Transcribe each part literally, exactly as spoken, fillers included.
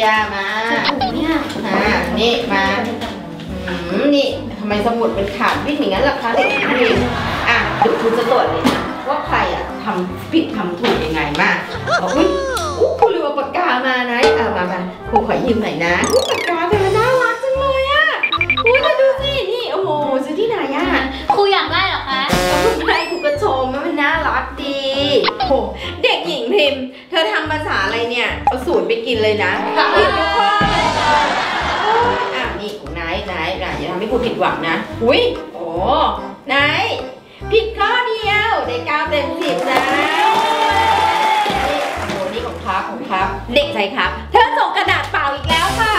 ยมาเนี่ยอ่านี่มาอืมนี่ทำไมสมุดเป็นขาดวิ่งอย่างนั้นล่ะคะเด็กพิมอ่ะเดี๋ยวคุณจะตรวจเลยนะว่าใครอ่ะทำผิดทำถูกยังไงมาบอกอุ้ยอู้ครูลืมเอาปากกามานะอ่ะมามาครูขอยืมหน่อยนะปากกาเธอน่ารักจังเลยอ่ะอุ้ยมาดูสินี่โอ้โหซื้อที่ไหนอ่ะครูอยากได้เหรอคะก็ไม่ครูก็ชมว่ามันน่ารักดีโหเด็กหญิงพิมเธอทำภาษาอะไรเนี่ยเอาสูตรไปกินเลยนะผิดทุกข้อเลยอ่ะนี่ของนายนายนายอย่าทำให้ครูผิดหวังนะอุ้ยโอ้นายผิดข้อเดียวได้เก้าเต็มสิบนะนี่โอ้นี่ของครับของครับเด็กใช่ครับเธอส่งกระดาษเปล่าอีกแล้วค่ะ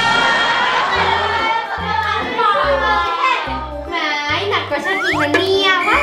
หนักกว่าฉันอีกนะเนี่ยว้าว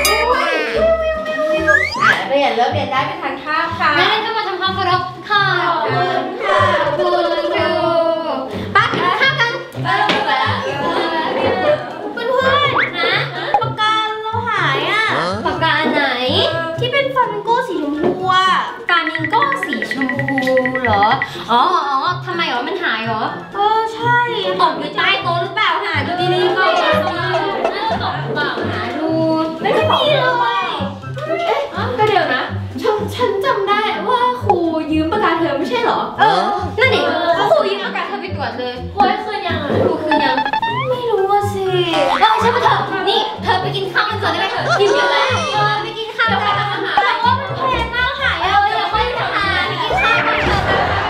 อ่ะเรียนเลิกเรียนได้ไปทานข้าวค่ะงั้นก็มาทำความเคารพค่ะขอบคุณค่ะคุณครูป้ากินข้าวกันเออเพื่อนเพื่อนนะปากกาเราหายอ่ะปากกาไหนที่เป็นฟลามิงโก้สีชมพูอ่ะฟลามิงโก้สีชมพูเหรออ๋ออ๋อทำไมเหรอมันหายเหรอเออใช่ตกอยู่ใต้โต๊ะหรือเปล่าหาดูดีๆก่อนตกเปล่าหาดูไม่มีเลยเอ๊ะก็เดี๋ยวนะฉันฉันจำได้ว่าครูยืมปากกาเธอไม่ใช่เหรอเออนั่นดิครูยืมปากกาเธอไปตรวจเลยครูให้คืนยังครูคืนยังไม่รู้ว่าสิเออใช่ปะเธอนี่เธอไปกินข้าวกันก่อนได้ไหมเธอหิวอยู่แล้วเออไปกินข้าวกันแต่ว่ามันแพงมากค่ะเออยังไม่ทานไปกินข้าวกันเถอะ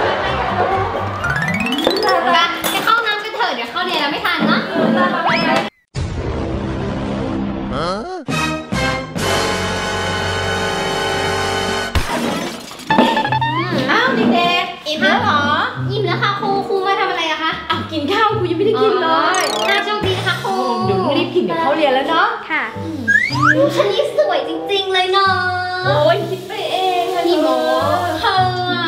ไปไปเข้าน้ำกันเถอะเดี๋ยวเข้าเรียนแล้วไม่ทันเนาะอ้าวเด็กๆอิ่มแล้วเหรออิ่มแล้วค่ะครูครูมาทำอะไรอะคะอ้าวกินข้าวครูยังไม่ได้กินเลยน่าโชคดีนะคะครูเดี๋ยวรีบกินเดี๋ยวเข้าเรียนแล้วเนาะค่ะฉันนี่สวยจริงๆเลยเนาะโอ้ยคิดไปเองนี่โมเธอ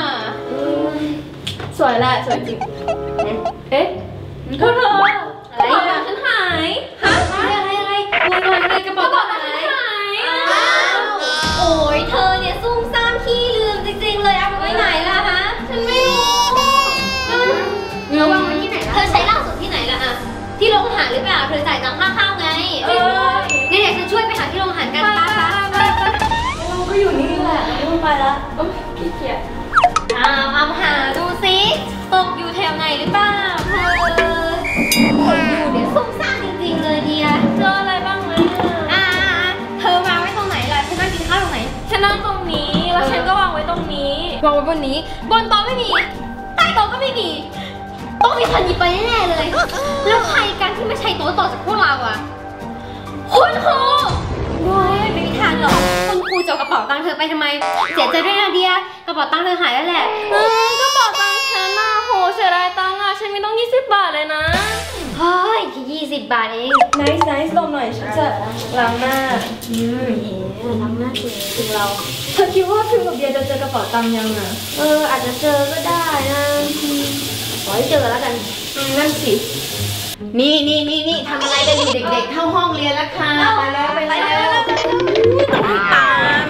สวยแหละสวยจริงเอ๊ะเธอเธออะไรฉันหายฮะอะไรอะไรอะไรโวยอะไรกระเป๋าตังค์หายโอ้ยเธอเนี่ยซุ่มซ่ามขี้ลืมจริงๆเลยเอาไปไว้ไหนล่ะฮะฉันไม่รู้ระวังไว้ที่ไหนเธอใช้ล่าสุดที่ไหนล่ะอะที่โรงอาหารหรือเปล่าเธอจ่ายตังค่าข้าวไงเอองั้นเดี๋ยวฉันช่วยไปหาที่โรงอาหารกันป้าป้าเราก็อยู่นี่แหละไม่ไปละขี้เกียจอ้าวเอาหาดูซิตกอยู่แถวไหนหรือเปล่าเธออยู่เดี๋ยวซุ่มซ่ามจริงๆเลยเดียเจออะไรบ้างไหมอ่าเธอวางไว้ตรงไหนล่ะฉันนั่งกินข้าวตรงไหนฉันนั่งตรงนี้แล้วฉันก็วางไว้ตรงนี้วางไว้บนนี้บนโต๊ะไม่มีใต้โต๊ะก็ไม่มีต้องมีคนหยิบไปแน่ๆเลยแล้วใครกันที่ไม่ใช่โต๊ะต่อจากพวกเราอ่ะคุณครูโว้ยไม่มีทางหรอกคุณครูจะเอากระเป๋าตังค์เธอไปทำไมเสียใจด้วยนะเดียกระเป๋าตังค์เธอหายแล้วแหละกระเป๋าตังค์ฉันน่ะโหเสียดายตังค์อ่ะฉันมีต้องยี่สิบบาทเลยนะเฮ้ยแค่ยี่สิบบาทเอง nice nice ลงหน่อยฉันจะล้างหน้าอืมเอ๋ล้างหน้าเก่งถึงเราเธอคิดว่าพิมกับเดียจะเจอกระเป๋าตังค์ยังอ่ะเอออาจจะเจอก็ได้นะขอให้เจอแล้วกันนั่นสินี่นี่นี่นี่ทำอะไรกันอยู่เด็กๆเข้าห้องเรียนแล้วค่ะไปแล้วไปแล้วต้องตาม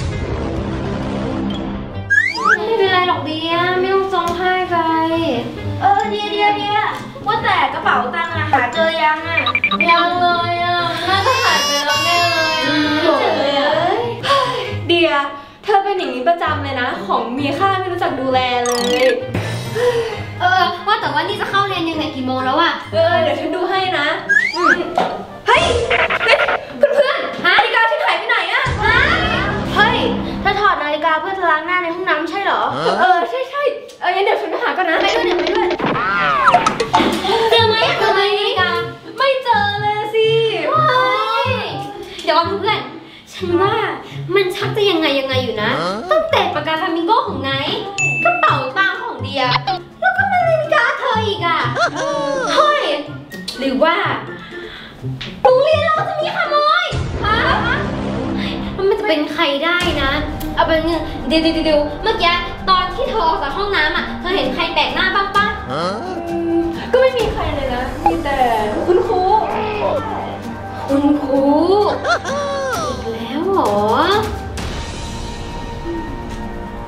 ไม่เป็นไรหรอกเดียไม่ต้องร้องไห้ไปเออเดียเดียเดียว่าแต่กระเป๋าตังค์อะหาเจอยังอะยังเลยอะน่าจะหายไปแล้วแน่เลยอะไม่เจอเลยเดียเธอเป็นอย่างนี้ประจำเลยนะของมีค่าไม่รู้จักดูแลเลยเออว่าแต่ว่านี่จะเข้าเรียนยังไงกี่โมงแล้วอะเออเดี๋ยวฉันดูให้นะเฮ้ยเพื่อนเพื่อนนาฬิกาฉันหายไปไหนอะเฮ้ยเธอถอดนาฬิกาเพื่อจะล้างหน้าในห้องน้ำใช่เหรอเออใช่ใช่เอองั้นเดี๋ยวฉันไปหาก่อนนะไปด้วยเดี๋ยวไปด้วยเจอไหมเจอไหมนาฬิกาไม่เจอเลยสิเดี๋ยวเพื่อนฉันว่ามันชักจะยังไงยังไงอยู่นะตั้งแต่ปากกาฟลามิงโก้ของไนท์กระเป๋าตังค์ของเดียแล้วก็มานาฬิกาเธออีกอ่ะเฮ้ยหรือว่าโรงเรียนเราจะมีขโมยฮะมันจะเป็นใครได้นะเอาเป็นเดี๋ยวเดี๋ยวเดี๋ยวเมื่อกี้ตอนที่เธอออกจากห้องน้ำอ่ะเธอเห็นใครแปลกหน้าบ้างปะก็ไม่มีใครเลยนะมีแต่คุณครูคุณครูอีกแล้วเหรอ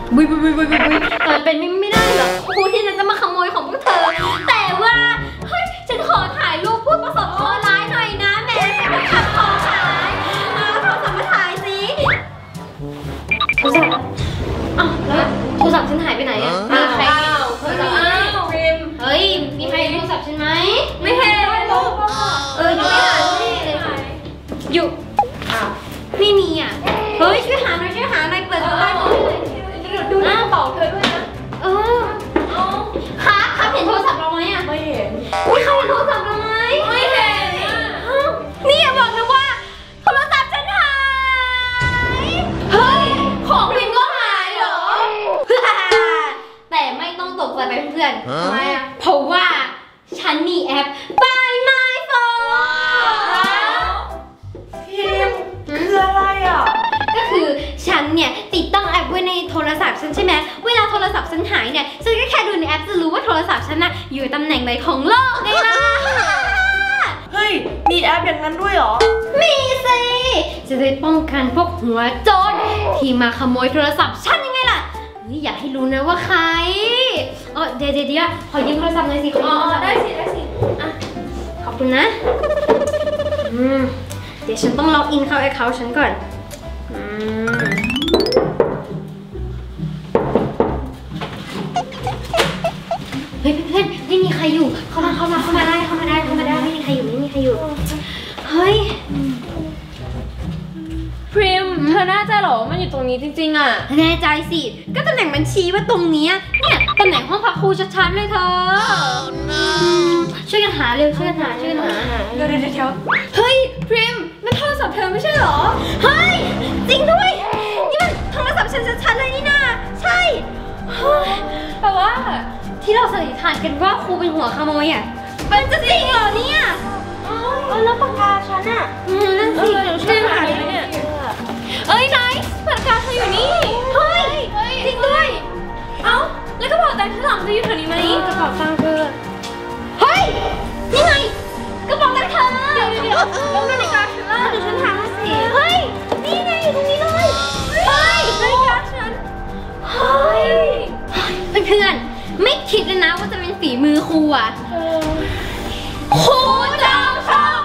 บุยบุยบุยบุยบุยบุยแต่มันเป็นไม่ได้หรอกครูที่นั่นจะมาขโมยของพวกเธอแต่ว่าเฮ้ยฉันขอถ่ายรูปผู้ประสบเคราะห์ร้ายหน่อยนะแม่ฉันจะขับของหายเอาโทรศัพท์มาถ่ายสิโทรศัพท์อ้าวแล้วโทรศัพท์ฉันหายไปไหนอะมีใครโทรศัพท์เฮ้ยมีใครโทรศัพท์ฉันไหมไม่เห็นเอออยู่ไม่หายอยู่อ้าวไม่มีอ่ะเฮ้ยช่วยหาหน่อยช่วยหาหน่อยเปิดดูได้ไหมดูหน้าเป่าเธอด้วยนะเออค่ะค่ะเห็นโทรศัพท์เราไหมอ่ะไม่เห็นมีใครเห็นโทรศัพท์เราไหมไม่เห็นนี่อย่าบอกนะว่าโทรศัพท์ฉันหายเฮ้ยของพิมก็หายเหรอแต่ไม่ต้องตกใจไปเพื่อนทำไมอ่ะเพราะว่าฉันมีแอป Find My Phone พิมคืออะไรอ่ะก็คือฉันเนี่ยติดตั้งแอปไว้ในโทรศัพท์ฉันใช่ไหมเวลาโทรศัพท์ฉันหายเนี่ยฉันก็แค่ดูในแอปจะรู้ว่าโทรศัพท์ฉันน่ะอยู่ตำแหน่งไหนของโลกไงล่ะเฮ้ยมีแอปอย่างนั้นด้วยเหรอมีสิจะได้ป้องกันพวกหัวโจรที่มาขโมยโทรศัพท์ฉันยังไงล่ะนี่อย่าให้รู้นะว่าใครเออเดี๋ยวเดี๋ยวขอยืมโทรศัพท์หน่อยสิอ๋อได้สิได้สิอ่ะขอบคุณนะอืมเดี๋ยวฉันต้องล็อกอินเข้าแอคเคาท์ฉันก่อนอืมเฮ้ยเพื่อนๆไม่มีใครอยู่เข้ามาเข้ามาเข้ามาได้เข้ามาได้เข้ามาได้ไม่มีใครอยู่ไม่มีใครอยู่เฮ้ยพริมเธอแน่ใจเหรอมันอยู่ตรงนี้จริงๆอ่ะแน่ใจสิก็ตำแหน่งบัญชีว่าตรงนี้เนี่ยตำแหน่งห้องพักครูชัดๆเลยเธอ oh, no. ช่วยกันหาเร็วช่วยกันหาช่วยกันหาเดี๋ยวเดี๋ยวเดี๋ยวเฮ้ยพริมนั่นโทรศัพท์เธอไม่ใช่เหรอเฮ้ยจริงด้วยนี่มันโทรศัพท์ฉันชัดๆเลยนี่นาใช่แปลว่าที่เราสันนิษฐานกันว่าครูเป็นหัวขโมยอ่ะเป็นจะจริงเหรอเนี่ยอ๋อแล้วปากกาฉันอ่ะอืมนั่นสิช่วยหาเลยเนี่ยเอ้ยไหนปากกาเธออยู่นี่เฮ้ยจริงด้วยเอ้าแล้วกระเป๋าตังค์ข้างหลังเธออยู่แถวนี้ไหมกระเป๋าตังค์เธอเฮ้ยนี่ไงกระเป๋าตังค์เธอเดี๋ยวเดี๋ยวแล้วนาฬิกาฉันล่ะเดี๋ยวฉันหาสิเฮ้ยนี่ไงอยู่ตรงนี้เลยเฮ้ยนาฬิกาฉันเฮ้ยเพื่อนๆไม่คิดเลยนะว่าจะเป็นฝีมือครูอ่ะครูจอมชอบ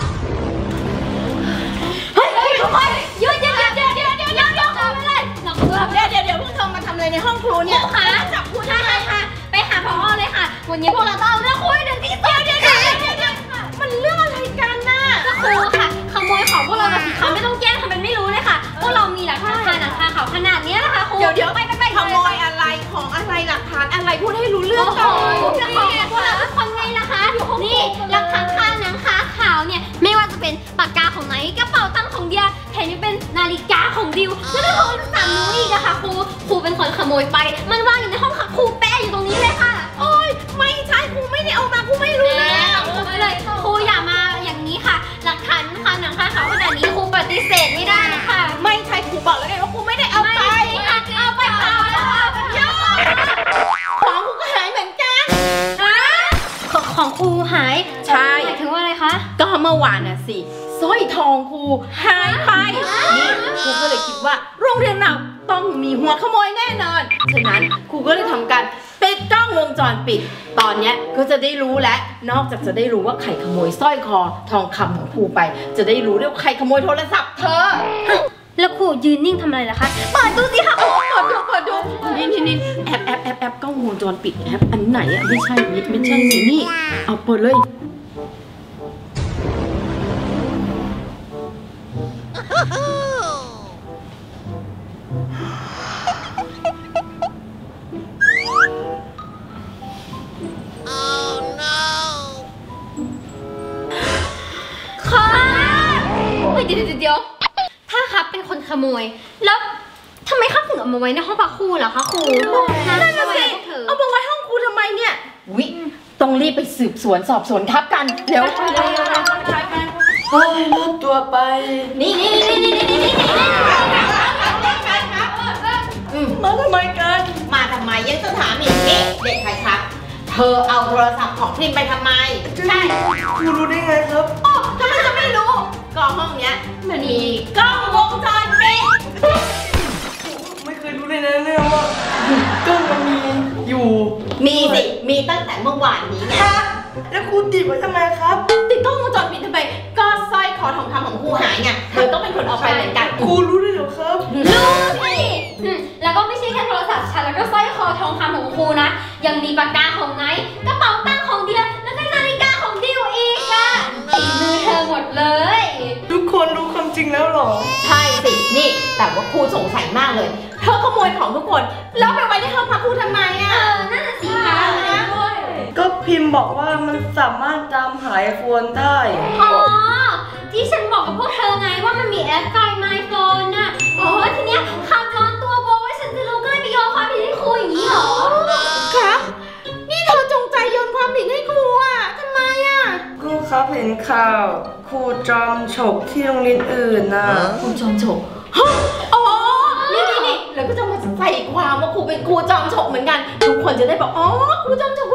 เฮ้ยทุกคนหยุดหยุดหยุดหยุดหยุดหยุดหยุดหยุดหยุดทำอะไรหลับตัวเดี๋ยวเดี๋ยวเดี๋ยวพวกเธอมาทำอะไรในห้องครูเนี่ยครูคะจับครูได้ค่ะไปหาผอเลยค่ะวันนี้พวกเราต้องเอาเรื่องครูให้ถึงที่สุดเดี๋ยวเดี๋ยวเดี๋ยวเดี๋ยวมันเรื่องอะไรกันน่ะก็ครูค่ะขโมยของพวกเราสิคะไม่ต้องแกล้งทำเป็นไม่รู้เลยค่ะพวกเรามีหลักฐานหลักฐานข่าวขนาดนี้นะคะครูเดี๋ยวเดี๋ยวไปไปไปขโมยอะไรของอะไรหลักฐานอะไรพูดให้รู้เรื่องก่อนจะของพวกเราทุกคนไงล่ะคะนี่หลักฐานค่าหนังค่าข่าวเนี่ยไม่ว่าจะเป็นปากกาของไหนกระเป๋าตังค์ของเดียแถมยังเป็นนาฬิกาของดิวแล้วก็โทรศัพท์นู้นอีกอะค่ะครูครูเป็นคนขโมยไปมันวางอยู่ในห้องครูแปะอยู่ตรงนี้เลยค่ะโอ๊ยไม่ใช่ครูไม่ได้เอามาครูไม่รู้นะเลยครูอย่ามาอย่างนี้ค่ะหลักฐานค่าหนังค่าข่าวขนาดนี้ครูปฏิเสธไม่ได้ค่ะไม่ใช่ครูบอกแล้วไงว่าครูไม่ได้เอาไปเอาไปเปล่าของครูก็หายเหมือนกันของครูหายใช่หมายถึงว่าอะไรคะก็เมื่อวานน่ะสิสร้อยทองครูหายไปนี่ครูก็เลยคิดว่าโรงเรียนเราต้องมีหัวขโมยแน่นอนฉะนั้นครูก็เลยทำการติดกล้องวงจรปิดตอนนี้ก็จะได้รู้และนอกจากจะได้รู้ว่าใครขโมยสร้อยคอทองคำของครูไปจะได้รู้ด้วยว่าใครขโมยโทรศัพท์เธอแล้วครูยืนนิ่งทำอะไรล่ะคะเปิดดูสิค่ะโอ้เปิดดูเปิดดูนี่นี่นี่แอปแอปแอปแอปกล้องวงจรปิดแอปอันไหนอ่ะไม่ใช่ไม่ไม่ใช่นี่นี่เอาเปิดเลยเดี๋ยวเดี๋ยวถ้าครับเป็นคนขโมยแล้วทำไมครับถึงเอามาไว้ในห้องพักครูเหรอคะครูนั่นน่ะสิเอามาไว้ห้องครูทำไมเนี่ยวิต้องรีบไปสืบสวนสอบสวนทับกันเร็วไปเลยเฮ้ยลดตัวไปนี่นี่นี่นี่นี่นี่มาทำไมกันมาทำไมยังจะถามอีกนี่เด็กใครครับเธอเอาโทรศัพท์ของพริมไปทำไมใช่ครูรู้ได้ไงครับอ๋อทำไมจะไม่รู้กล้องห้องเนี้ยมันมีกล้องวงจรปิดไม่เคยรู้เลยนะเนี่ยว่าก็มันมีอยู่มีสิ มีตั้งแต่เมื่อวานนี้ไงแล้วครูติดไว้ทำไมครับติดกล้องวงจรปิดทำไม ก็สร้อยคอทองคำของครูหายไง เธอต้องเป็นคนเอาไปเหมือนกันครูรู้เลยเหรอครับรู้สิอืมแล้วก็ไม่ใช่แค่โทรศัพท์ฉันแล้วก็สร้อยคอทองคำของครูนะ ยังมีปากกาของไนท์กระเป๋าตังค์ของเดียแล้วก็นาฬิกาของดิวอีกอะฝีมือเธอหมดเลยทุกคนรู้ความจริงแล้วเหรอใช่สิ นี่ แต่ว่าครูสงสัยมากเลย เธอขโมยของทุกคน แล้วไปไว้ในห้องพักครูทำไมเออ่ะอ นั่นน่ะสิคะก็พิมพ์บอกว่ามันสามารถตามหาไอโฟนได้อ๋อ ที่ฉันบอกกับพวกเธอไงว่ามันมีแอป Find My Phone น่ะอ๋อทีเนี้ยขับร้อนตัวกลัวว่าฉันจะรู้ก็เลยไปโยนความผิดให้ครูอย่างนี้เหรอครับ นี่เธอจงใจโยนความผิดให้ครูอ่ะทำไมอ่ะก็ครับเห็นข่าวครูจอมฉกที่โรงเรียนอื่นน่ะครูจอมฉกฮะอ๋อ นี่นี่นี่แล้วก็จะมาใส่ความว่าครูเป็นครูจอมฉกเหมือนกัน ทุกคนจะได้บอก อ๋อ ครูจอมฉก